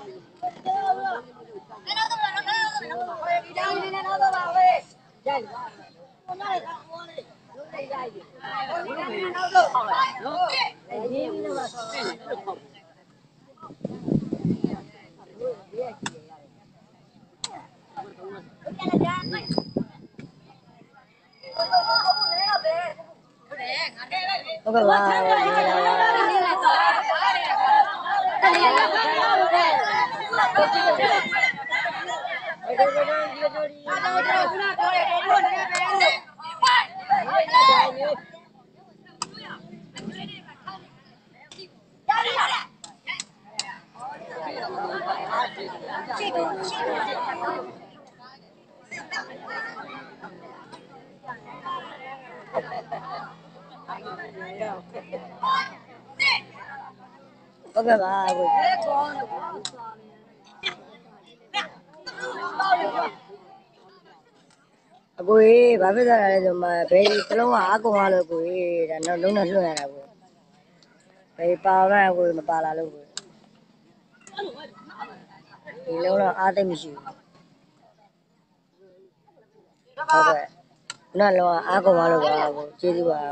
Okay, wow. Okay, wow. Cô ấy bà biết là rồi mà bé cái lâu hả cô hoa rồi cô ấy là nó đúng là luôn là cô bé bao ra cô mà bao là luôn thì lâu là ai tem gì ok nó là ai cô hoa rồi cô chơi đi bà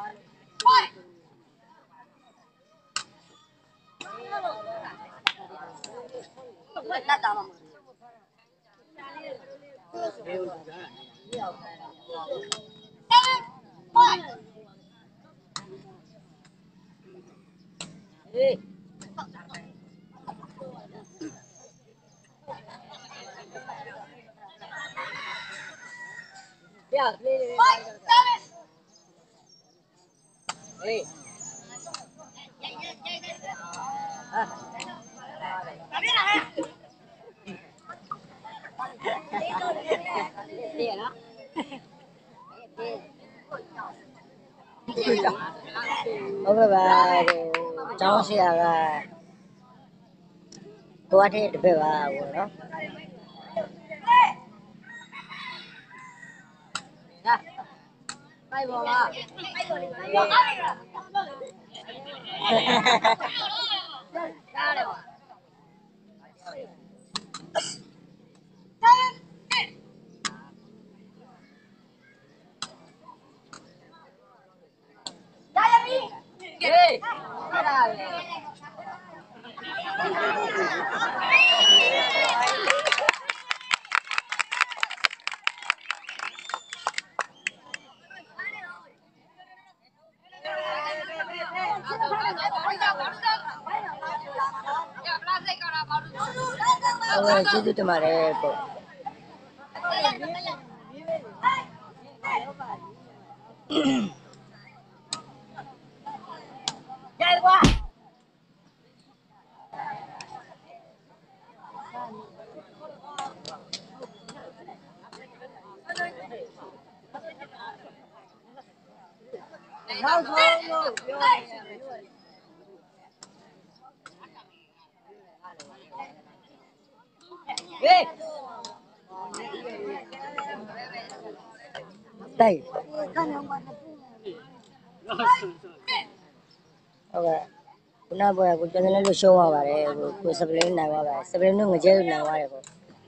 ok bà cháu sẽ là tôi thấy được bà đó bay bò à ok chú tôi mà đây cô đây ok cô nào bây giờ cô cho nên là show vào đấy cô sắp lên này vào đấy sắp lên nó người chơi này vào đấy cô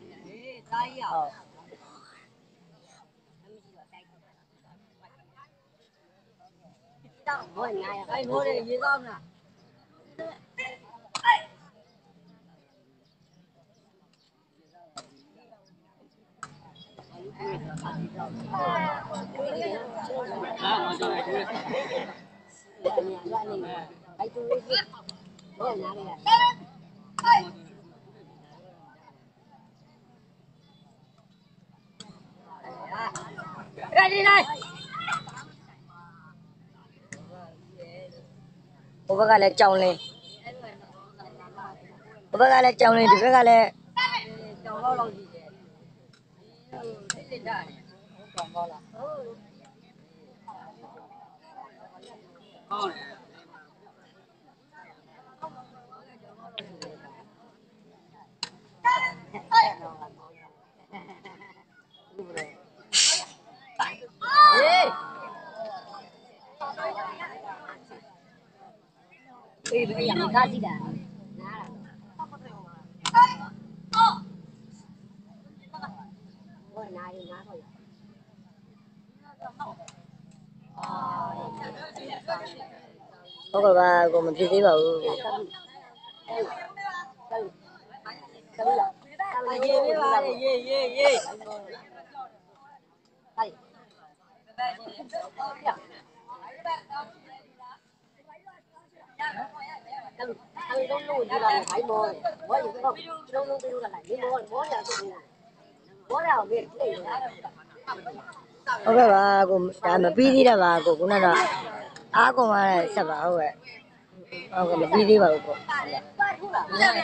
đi đây cô bác gái lại chồng lên cô bác gái lại chồng lên thì bác gái lại ဟုတ်ကဲ့ပါကိုမဖြစ်သေးပါဘူးကိုရေးပါလေရေးဟုတ်ကဲ့ပါကိုဒါမပြီးသေးတာပါကိုခုနကတော့အားကုန်ရတဲ့ဆက်ပါဟုတ်ကဲ့ဟုတ်ကဲ့မပြီးသေးပါဘူးကိုမရဘူးလေ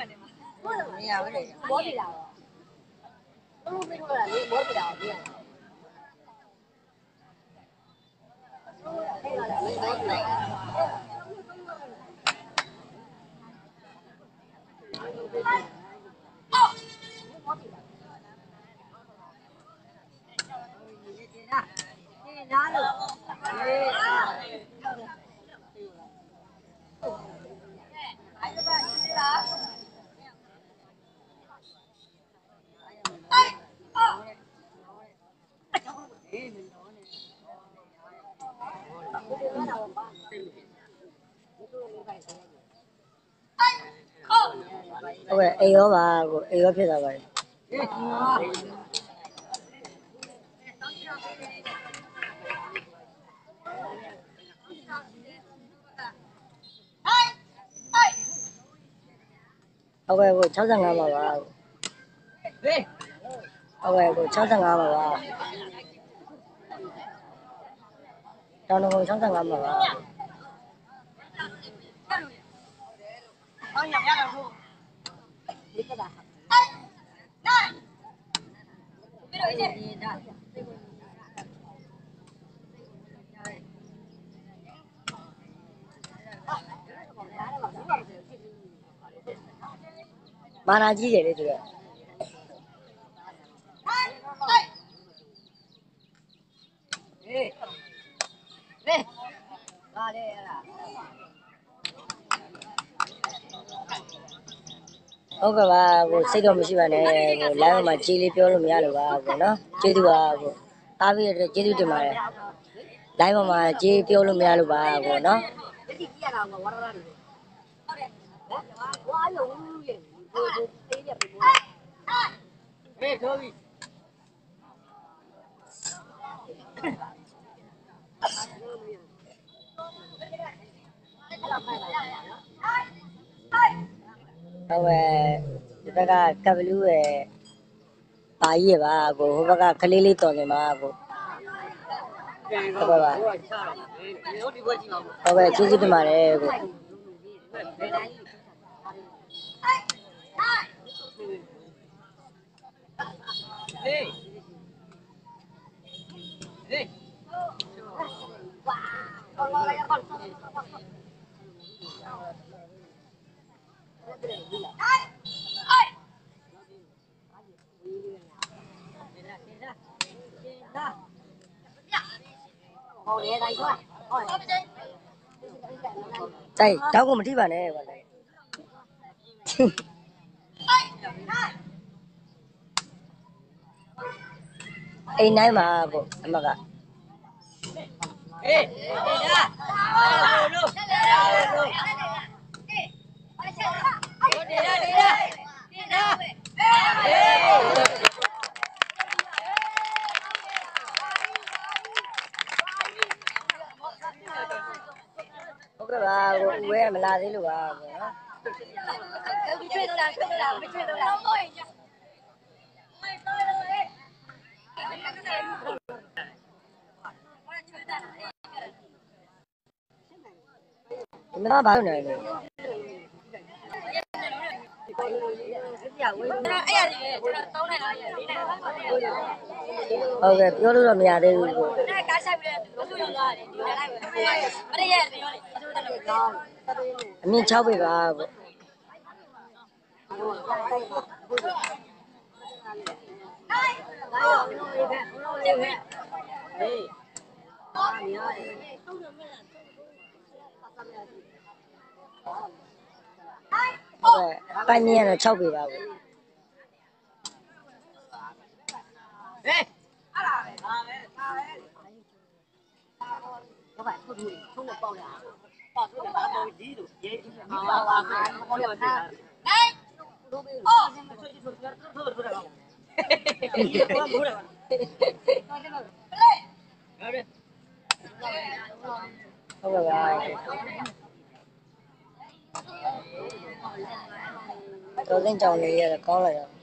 ဘောပြီလားဘယ်လိုပြောလဲဘောပြီလားပြဟုတ်ကဲ့အေရောပါကိုအေရောဖြစ်တာပါတယ်ဟုတ်ကဲ့ကို65ပါပါဟုတ်ကဲ့ကို65ပါပါတောင်းတကုံ65ပါပါမာနာကြီးတယ်လေသူကပါလေအဲ့ဒါဟုတ်ကဲ့ပါကိုစိတ်တော့မရှိပါနဲ့ကို live မှာကြေးလေးပြောလို့မရလို့ပါကိုနော်ကျေးဇူးပါကိုတားပြီးတဲ့ကျေးဇူးတင်ပါတယ် live မှာကြေးပြောလို့မရလို့ပါကိုနော်ဟုတ်ကဲ့ဒီဘက်ကကပ်ဘလူးရဲ့ပါကြီးရပါကိုဟိုဘက်ကကလေးလေးတော်နေပါကိုဟုတ်ကဲ့ပါဟုတ်ကဲ့ကျေးဇူးတင်ပါတယ်ကိုတိုက်တောက်ကိုမထိပါနဲ့ကွာအိမ်တိုင်းမှာကိုအမကအေးဒါလို့ဟုတ်ကဲ့ပါကိုဦးဝဲမလာသေးလို့ပါကိုနော်မချွေတော့လားမချွေတော့လားဒီမှာဘာလို့နေလဲဟုတ်ကဲ့ပြောလို့တော့မရသေးဘူးကိုကားဆိုင်ပြီးတော့သူ့ရောက်သွားတယ်ဒီလိုက်ပဲမရရဲ့ပြောလေအမြင့်6ပေပါကိုဟုတ်ကဲ့ပိုင်းမြင့်ကတော့6ပေပါကိုဟေးအဲ့ဒါပဲဒါပဲတော်စင်းကြောင်လေးရကောင်းလိုက်တော့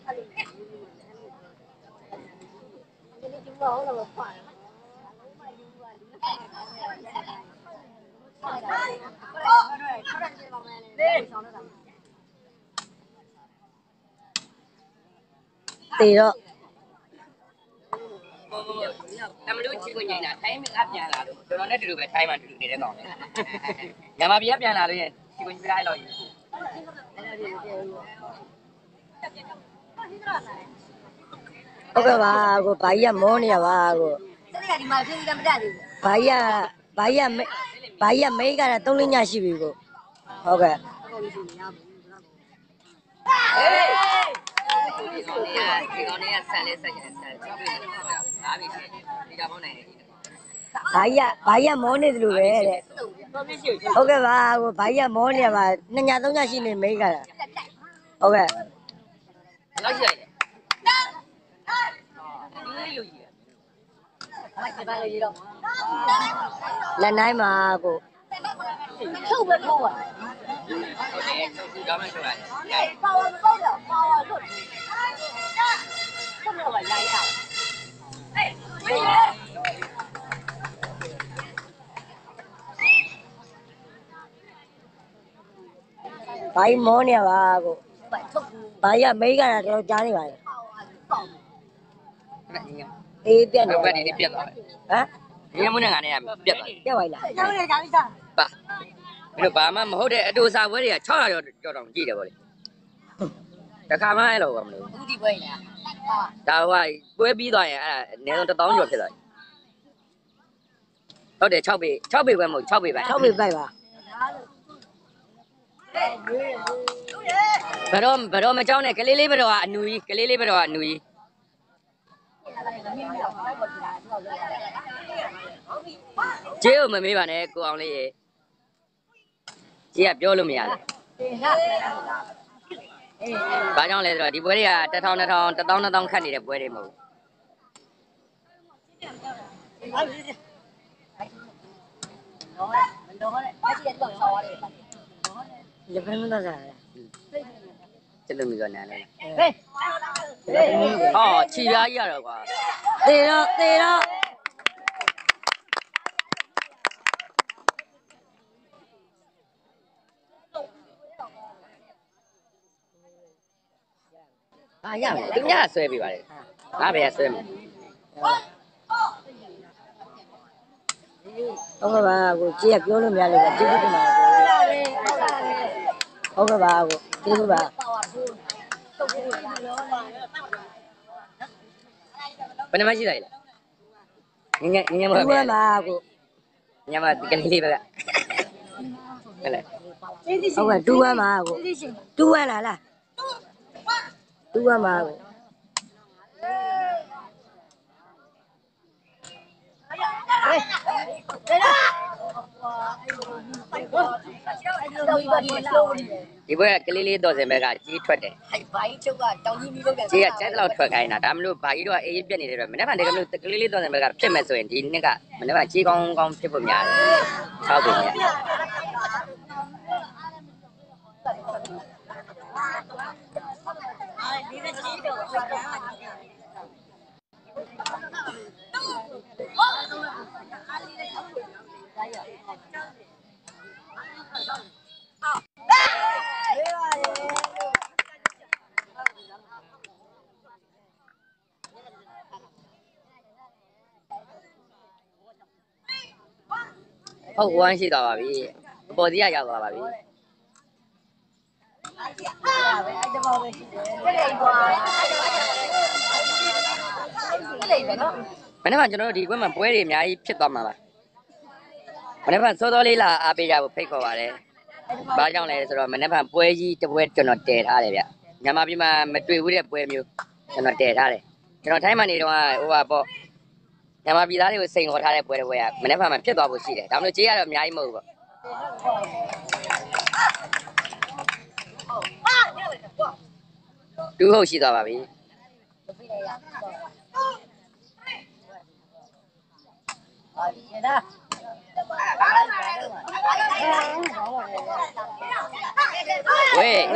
တေတော့တမလို့ချစ်ကိုညင်တာထိုင်းမကပြန်လာလို့ကျွန်တော်နဲ့တူတူပဲထိုင်းမှာတူတူနေတဲ့ကောင်လေမြန်မာပြည်ကပြန်လာလို့ရင်ချစ်ကိုပြလိုက်တော့ယူဟုတ်ကဲ့ပါကိုဘာကြီးကမောနေရပါကို这里你妈平时没干的。 ဘာကြီးကမိတ်ကတော့3 4ညရှိပြီကိုဟုတ်ကဲ့ဒီကောင်လေးကဆန်လေးဆက်ကျန်ဆန်တွေ့တယ်ဟုတ်ပါဘူးအားပြီးဒီကောင်နိုင်တယ်ဘာကြီးကမောနေသလိုပဲတဲ့ဟုတ်ကဲ့ပါကိုဘာကြီးကမောနေရပါ2ည3ညရှိနေမိတ်ကတော့ဟုတ်ကဲ့လောက်ရှိရတယ်ဒီလိုကြီးလက်နိုင်မှာကိုထုတ်ပဲထုတ်ပါဟုတ်တယ်ချုပ်ကြည့်တော့မှချုပ်ရတယ်ပေါပါမပေါတော့ပေါပါလို့ထုတ်တော့ပါရိုင်းရအောင်ဘာကြီးမောနေရပါကိုဘာကြီးကမိတ်ကတော့တော်ကြားနေပါလေအေးပြတ်နေဘက်ဒီပြတ်သွားတယ်ဟမ်ညမနဲ့ငါနဲ့ပြတ်သွားတယ်ပြတ်ပါလားကျောင်းလေးဒါလေးစားပါဘယ်လိုဘာမှမဟုတ်တဲ့အတူစာပွဲတွေက600ကျော်တောင်ကြည့်တယ်ဗောလေတခါမှအဲ့လိုပါမလို့ဘူးဒီပွဲလားဒါဟိုပွဲပြီးသွားရင်အဲ့ဒါအနည်းဆုံး1000ကျော်ဖြစ်သွားပြီဟုတ်တယ်6ပေပွဲမဟုတ်6ပေပဲ 6ပေပိုက်ပါဘရောမကြောင်းနဲ့ကလေးလေးဘရောကအနူကြီးကလေးလေးဘရောကအနူကြီးကျေးကိုမမေးပါနဲ့ကိုအောင်လေးရေကျေးကပြောလို့မရဘူးဘာကြောင့်လဲဆိုတော့ဒီပွဲတွေက1000 2000ခတ်နေတဲ့ပွဲတွေမဟုတ်လက်ဖက်မသားစားကျလို့မပြောနိုင်လဲဟောခြိပြားကြီးရတော့ကွာသေတော့ရမယ်သူများဆွဲပြပါလေငါဘယ်ဆွဲမလဲဟုတ်ကဲ့ပါကိုကြေးကပြောလို့မရလို့ပဲကျေးဇူးတင်ပါတယ်ဟုတ်ကဲ့ပါကိုကျေးဇူးပါဘယ်နှမရှိလိုက်လဲငငမဟုတ်ဘူးပါကိုညမဒီကလေးလေးပဲဟဲ့ဟုတ်ကဲ့2-1ပါကို2-1လား2-1ပါကိုဒီဘက်ကလေးလေးတော့စင်ဘက်ကကြီးထွက်တယ်ဟဲ့ဘာကြီးချုပ်ကတောင်ကြီးပြီးလုပ်တယ်ကြီးကကျဲတော့ထွက်ခိုင်းတာဒါမလို့ဘာကြီးတော့အေးပြက်နေတယ်တော့မနေ့ကတည်းကမျိုးကလေးလေးတော့စင်ဘက်ကဖြစ်မဲ့ဆိုရင်ဒီနှစ်ကမနေ့ကကြီးကောင်းဖြစ်ဖို့များတယ်6ပေနဲ့ဟုတ်ဝမ်းရှိသွားပါပြီအပေါ်စီကရောက်သွားပါပြီမနေ့ကကျွန်တော်တို့ဒီကွင်းမှာပွဲတွေအများကြီးဖြစ်သွားမှာပါမနေ့ကစောစောလေးလာအားပေးကြဖို့ဖိတ်ခေါ်ပါတယ်ဘာကြောင့်လဲဆိုတော့မနေ့ကပွဲကြီးတစ်ပွဲကျွန်တော်တည်ထားတယ်ဗျမြန်မာပြည်မှာမတွေ့ဘူးတဲ့ပွဲမျိုးကျွန်တော်တည်ထားတယ်ကျွန်တော်ထိုင်းမှာနေတော့ဟိုပါပေါ့မြန်မာပြည်သားတွေကိုစိန်ခေါ်ထားတဲ့ပွဲတွေကမနေ့ကမှဖြစ်သွားဖို့ရှိတယ်ဒါမှမဟုတ်ကြေးရတော့အများကြီးမဟုတ်ဘူးတူဟုတ်ရှိသွားပါပြီဝေး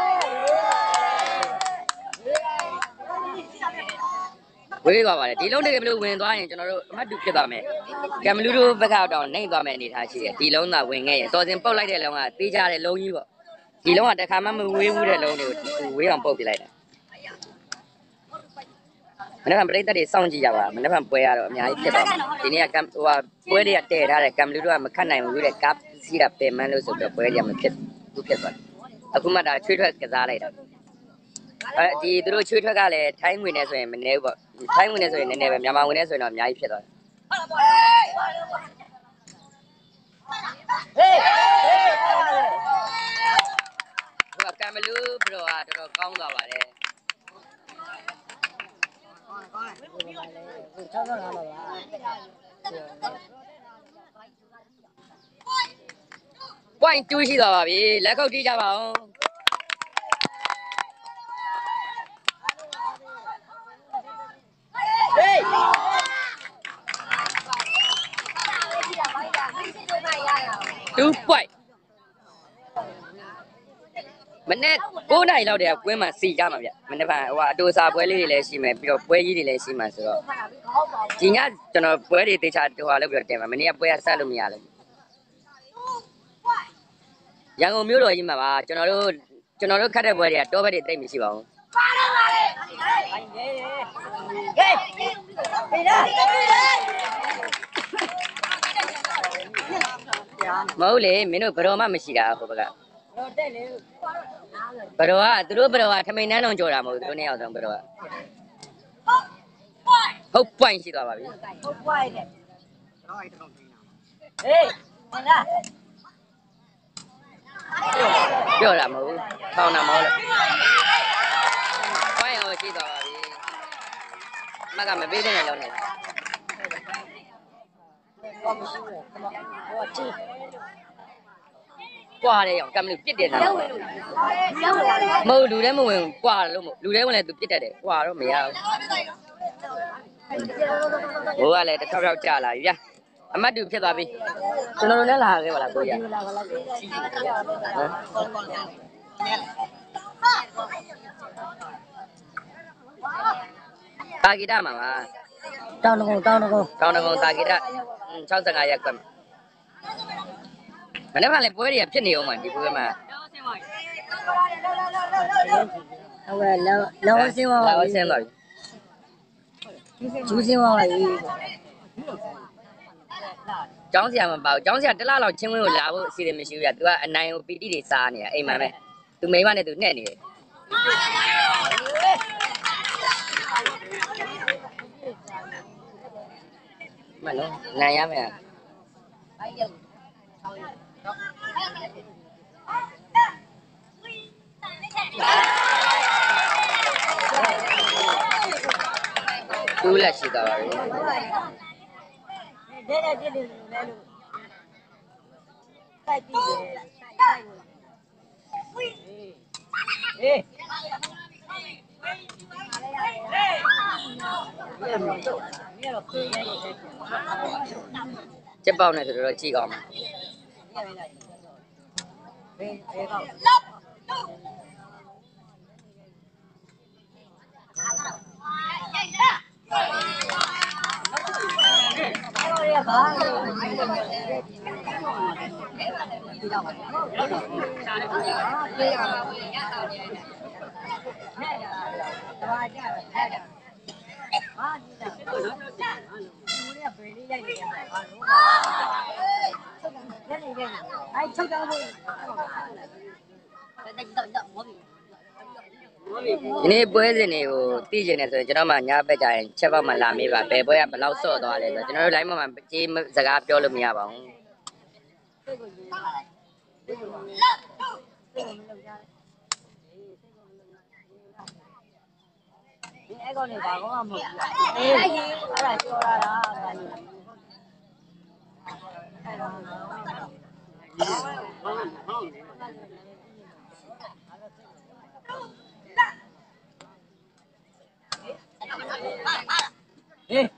ဝေးသွားပါတယ်ဒီလုံးတကယ်ဘလို့ဝင်သွားရင်ကျွန်တော်တို့အမှတ်တူဖြစ်သွားမယ်ကံမလူတို့ဘက်ကတော့နှိမ့်သွားမယ်အနေထားရှိတယ်ဒီလုံးသာဝင်ခဲ့ရင်စော်စင်ပုတ်လိုက်တဲ့လုံးကသေးကြတဲ့လုံးကြီးပေါ့ဒီလုံးကတခါမှမဝေးဘူးတဲ့လုံးတွေကိုသူဝေးအောင်ပုတ်ပြလိုက်တယ်မနေ့ကပြိတ္တတွေစောင့်ကြည့်ကြပါမနေ့ကပွဲရတော့အများကြီးဖြစ်သွားတယ်ဒီနေ့ကဟိုပွဲတွေကတည်ထားတယ်ကံမလူတို့ကမခတ်နိုင်ဘူးတဲ့ကပ်စီးတာပင်မန်းလို့ဆိုတော့ပွဲတွေကမဖြစ်ဘူးဖြစ်သွားတယ်အခုမှဒါချွေးထွက်ကစားလိုက်တာဒီသူတို့ချွေးထွက်ကလည်းထိုင်းဝင်နေဆိုရင်မနေဘူးပေါ့ထိုင်းဝင်နေဆိုရင်နည်းနည်းပဲမြန်မာဝင်နေဆိုရင်တော့အများကြီးဖြစ်သွားတယ်ဟေးကံမလူဘရောကတော်တော်ကောင်းသွားပါတယ်ပွိုင်း2ရှိသွားပါပြီလက်ခုပ်တီးကြပါဦး2 point မနေ့9နိုင်လောက်တည်းကကွင်းမှာစီကြမှာဗျမနေ့ကဟိုအတူစာပွဲလေးတွေလည်းရှိမယ်ပြီးတော့ပွဲကြီးတွေလည်းရှိမှာဆိုတော့ဒီညကျွန်တော်ပွဲတွေတေချာဟိုဟာလုပ်ပြီးတော့တင်ပါမနေ့ကပွဲကဆက်လို့မရလို့ရန်ကုန်မြို့တော်ကြီးမှာပါကျွန်တော်တို့ခတ်တဲ့ပွဲတွေကတောဘက်တွေတိတ်မရှိပါဘူးမဟုတ်လေမင်းတို့ဘယ်တော့မှမရှိတာဟိုဘက်ကဘယ်တော့ကသူတို့ဘယ်တော့ကထမိန်နှန်းတော်ကြော်တာမဟုတ်သူတို့နှစ်ယောက်ဆုံးဘယ်တော့ကဟုတ် point ရှိသွားပါပြီဟုတ် point တဲ့ဟေးမလားပြောတာမဟုတ်ဘူးထောင်းတာမဟုတ်လို့ point ရောရှိသွားပါပြီမကမပေးတဲ့လည်းလုံးနေကွာတယ်ရောကံမလို့ပြစ်တယ်တာမဟုတ်လူထဲမဝင်ကွာလို့မဟုတ်လူထဲဝင်လဲသူပြစ်တတ်တယ်ကွာတော့မရဘူးဘိုးကလည်းတစ်ထောက်ကြာလာပြီဗျာအမတ်တူဖြစ်သွားပြီကျွန်တော်တို့လည်းလာခဲ့ပါလားကိုရတာဂီတာမှာပါတောင်းတကုန်းတာဂီတာ65ရက်ကွက်မှာမနေ့ကလည်းပွဲတွေကဖြစ်နေအောင်မှာဒီပွဲမှာဟုတ်ကဲ့လောဆင်းသွားပါပြီကျူးစင်းသွားပါပြီကျောင်းဆရာမပါဘူးကျောင်းဆရာတစ်လလောက်ချင်းဝင်းကိုလာဖို့အစီအစဉ်မရှိဘူးပြသူကအနိုင်ကိုပီတိတွေစားနေတာအိမ်မှာပဲသူမိမနဲ့သူနှက်နေတယ်မနော်နိုင်ရမယ်သူ့လက်ရှိသွားပါပြီတဲ့ပြည့်တယ်လို့လဲလို့တိုက်ပြီးတယ်ဟေးကျက်ပေါက်နေဆိုတော့ကြည့်ကောင်းမှာဒီနေ့ပွဲစဉ်တွေကိုသိကျင်နေဆိုရင်ကျွန်တော်မှညဘက်ကြရင်ချက်ပေါက်မှလာမေးပါဘယ်ပွဲကဘယ်လောက်ဆော့သွားလဲဆိုတော့ကျွန်တော်တို့ line မှာကြေးစကားပြောလို့မရပါဘူးအဲ့ကောင်တွေဘာကောမှမဟုတ်ဘူးအေးအဲ့ဒါကြော်လာတာဘာလို့ဟေး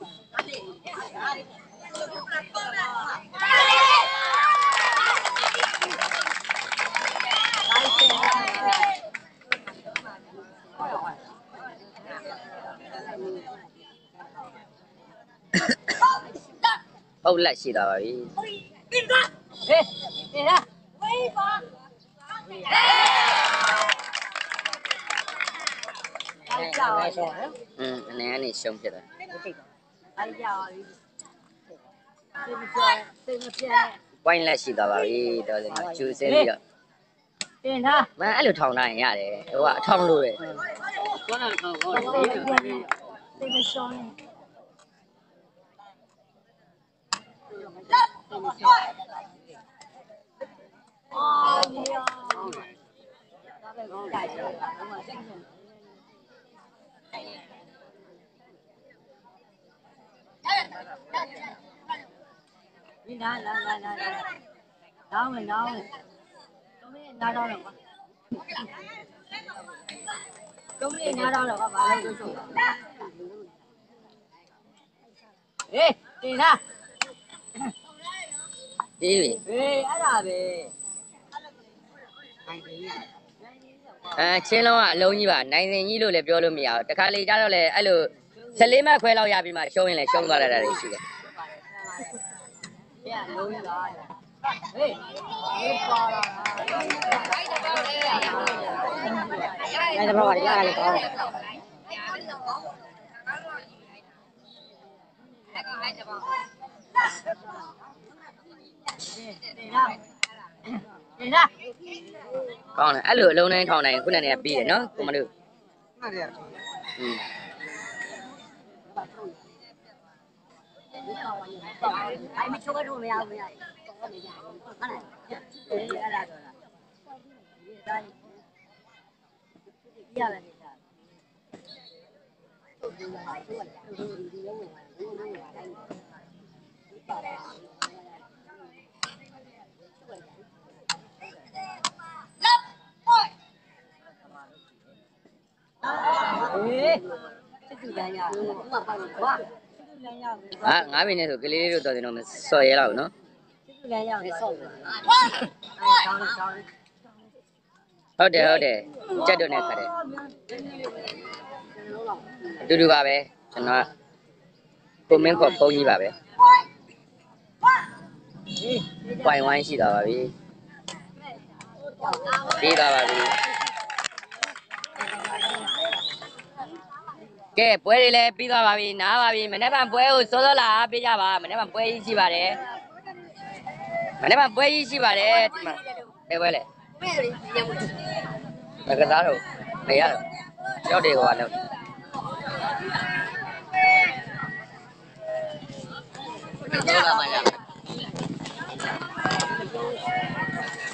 ဟုတ်လက်ရှိသွားပါပြီဟေးနေလားဝေးပါအဲ့ကြောက်ရတော့အနေနဲ့ရှုံးဖြစ်တယ်အဲ့ကြောက်ရစိတ်မပြတ် point လက်ရှိသွားပါပြီတော်တယ်ကျူစင်းပြီးတော့တင်ထားမအဲ့လိုထောင်ထားရင်ရတယ်ဟိုကအထောင်လို့တယ်ဘာလဲထောင်စိတ်မရှောင်းနဲ့အာဒီယာဒါပဲကိုတိုက်တယ်ဘာမှစိတ်ညစ်ဒီနာလာနောင်းမယ်တော့မင်းနားတော့တော့ကွာတော့မင်းနားတော့တော့ဘာလဲဆိုဟေးတင်လားဒီပြီဟေးအဲ့ဒါပဲချင်းလုံးကအလုံးကြီးပါနိုင်စင်ကြီးလို့လည်းပြောလို့မရဘူးတခါလေကြတော့လေအဲ့လို14မှတ်ခွဲလောက်ရပြီးမှရှုံးရင်လည်းရှုံးသွားတာတွေရှိတယ်ပြလုံးကြီးပါဟေးဒီပါလာအဲ့ဒါဘာလဲကြားရလဲပေါ့ကောင်းတယ်အဲ့လိုအလုံးတိုင်းထောင်နိုင်ခုနကတည်းကပြီးတယ်နော်ကိုမလို့မှန်တယ်အဲ့မချိုးတော့မရဘူးမရဟုတ်တယ်ဟုတ်လားအဲ့ဒါတော့လားဒီရတယ်နေတာစစ်တူတိုင်းရဘူးမပေါ့ကွာစစ်တူတိုင်းရဘူးဟာ9မိနစ်ဆိုကလေးလေးတို့တော်တယ်တော့မစော်ရဲတော့နော်စစ်တူတိုင်းရမယ်ဆော့ဘူးဟုတ်တယ်ကြက်တော့နဲ့ခတ်တယ်အတူတူပါပဲကျွန်တော်ကိုမင်းခေါ်ပုံကြီးပါပဲပွိုင်ဝိုင်းရှိသွားပါပြီပြီးသွားပါပြီကဲပွဲတွေလည်းပြီးသွားပါပြီနားပါပြီမနေ့ကပွဲကိုစောစောလာပေးကြပါမနေ့ကပွဲကြီးရှိပါတယ်မနေ့ကပွဲကြီးရှိပါတယ်ဒီမှာဘယ်ပွဲလဲမကစားတော့မရတော့ရောက်တယ်ကွာလို့တော့လာမှရ